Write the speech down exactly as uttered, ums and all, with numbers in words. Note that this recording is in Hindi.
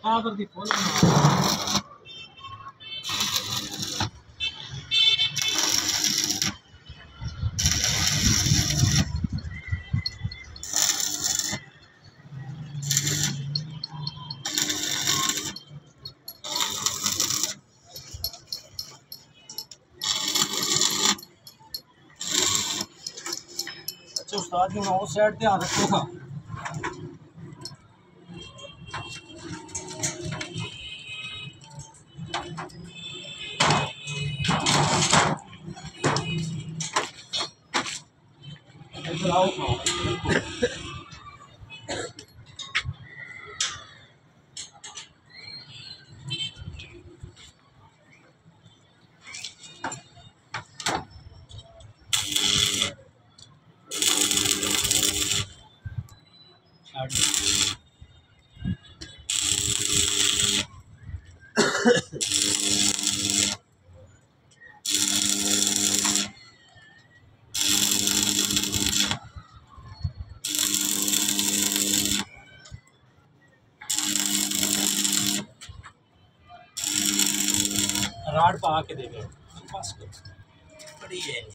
पावर दी फुल बना उस्ताद जी उस साइड ध्यान रखो था इधर आओ राड पा के दे बस बड़ी है